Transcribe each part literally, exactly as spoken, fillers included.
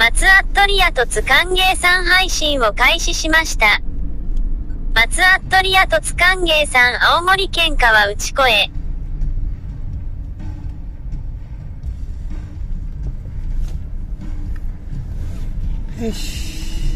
松アットリア凸歓迎さん配信を開始しました。松アットリア凸歓迎さん青森県川内湖へ。 よし。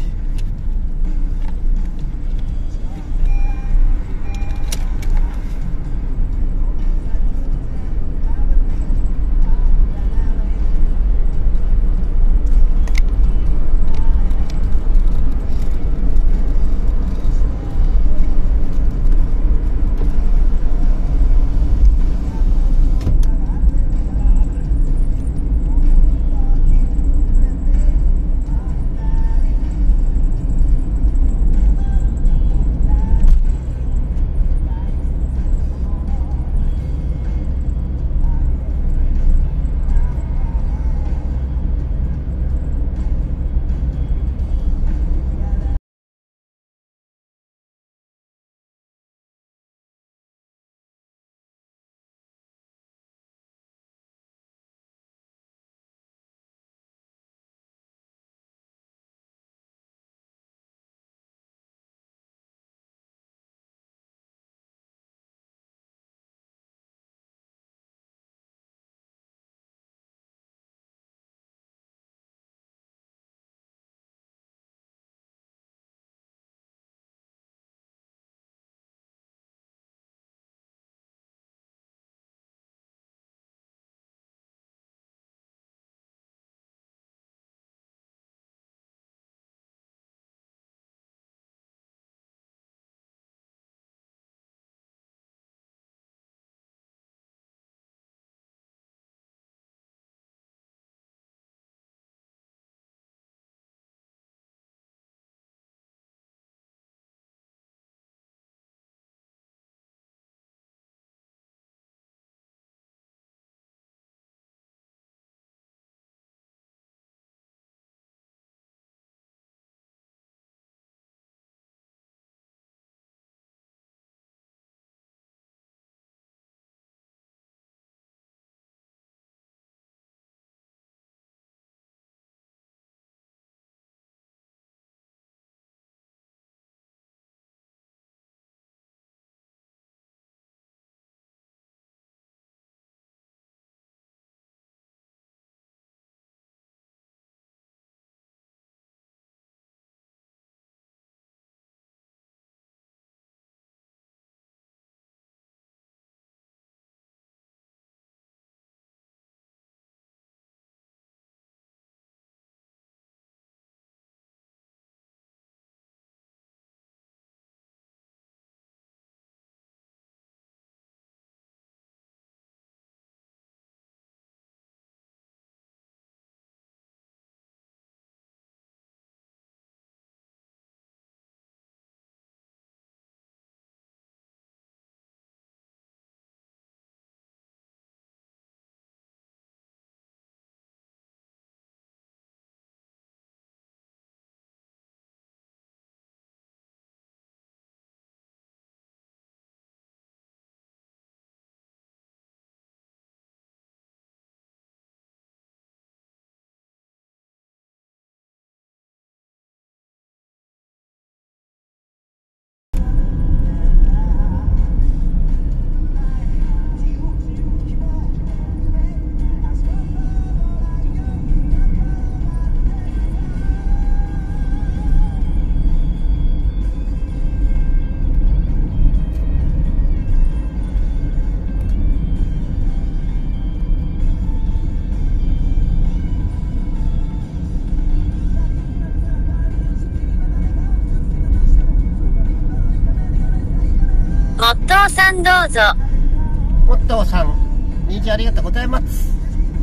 モットーさんどうぞ。 モットーさん、虹ありがとうございます。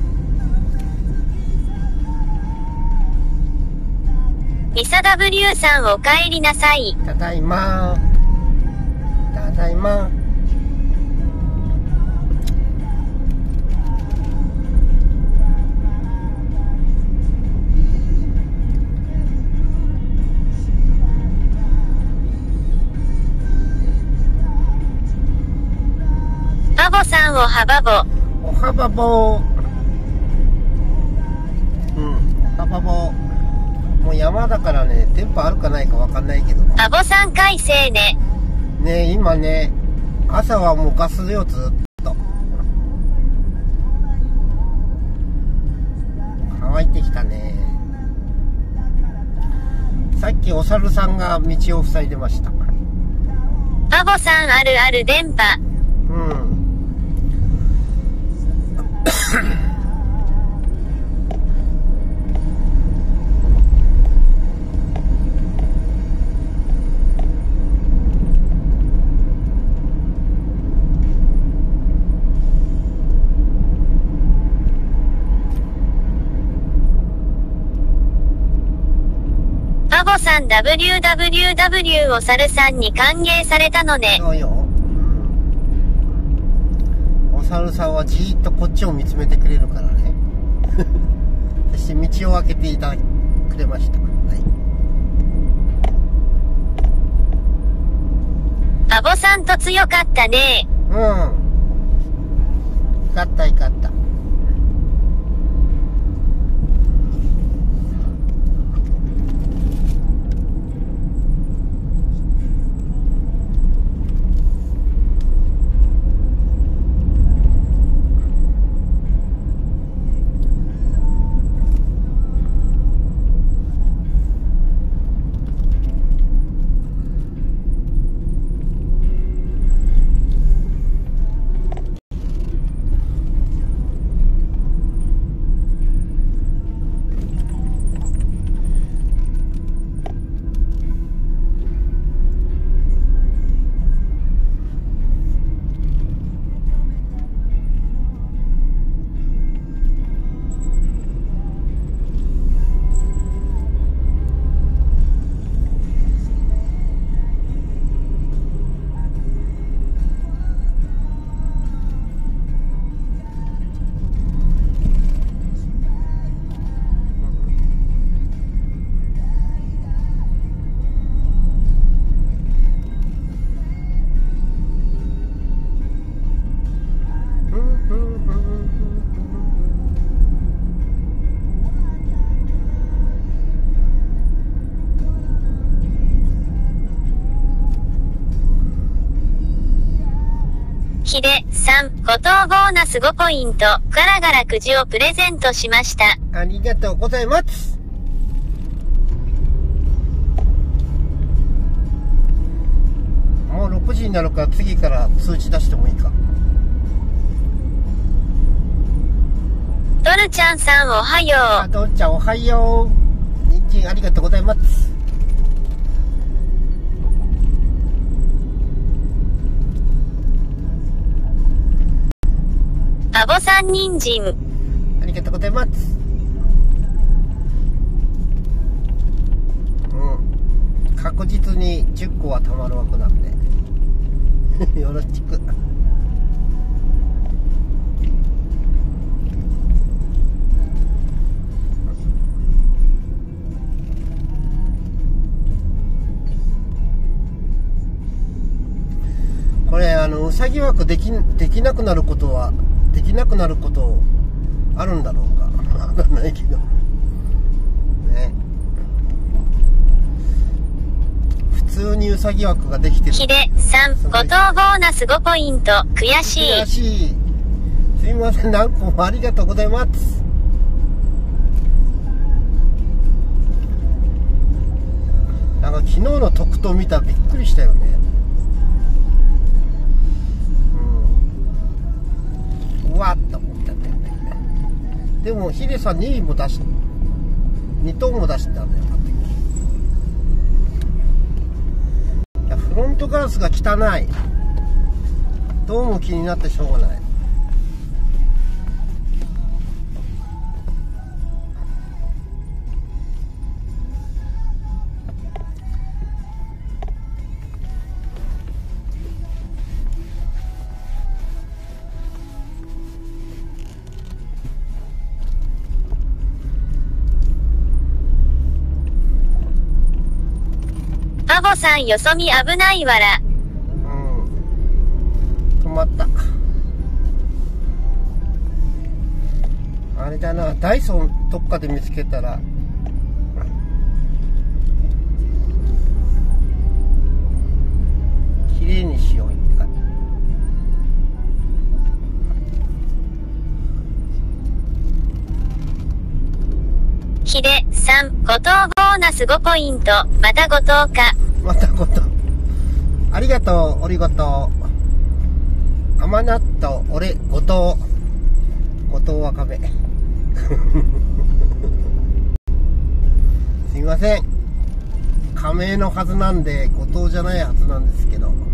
ミサ ダブリュー さんお帰りなさい。 ただいま。ただいま。 バボさんおはばぼ。 おはばぼ。うん、おはばぼ。 山だからね、電波あるかないかわかんないけど。 アボさん快晴ね。 ね、今ね、朝はもうガスよ、ずっと。乾いてきたね。さっきお猿さんが道を塞いでました。 アボさんあるある電波。 うん。 アボさん ダブリューダブリューダブリュー お猿さんに歓迎されたのね。 そうよ。お猿さんはじーっとこっちを見つめてくれるからね。そして道を開けていただくれました。はい。 アボさんと強かったね。 うん。勝ったい勝った。 ヒデさん、ご当ボーナスごポイント、ガラガラくじをプレゼントしました。 ありがとうございます。もうろくじになるから次から通知出してもいいか。 ドルちゃんさんおはよあ、 う。 ドルちゃんおはよう。人参ありがとうございます。 アボさん人参。 ありがとうございます。うん。確実にじゅっこはたまる枠なんで。よろしく。これあのうさぎ枠できできなくなることはできなくなることあるんだろうか。わかんないけどね。普通にうさぎ枠ができてる。 ヒデさん、ご当ボーナスごポイント、悔しい。 悔しい。すみません、何個もありがとうございます。なんか昨日の特等見たらびっくりしたよね。うん。うわっと思ったんだよね。でもヒデさんにいも出しに等も出してたんだよ。いや、フロントガラスが汚い。どうも気になってしょうがない。 アボさんよそ見危ないわら。 うん。止まった。あれだな、ダイソンどっかで見つけたら麗にしようって感じ。ひでさん、ご当ボーナスごポイント、またご当か。 またごとありがとう、おりごと甘納豆、俺、ごとごとわかめすいません、加盟のはずなんでごとじゃないはずなんですけど。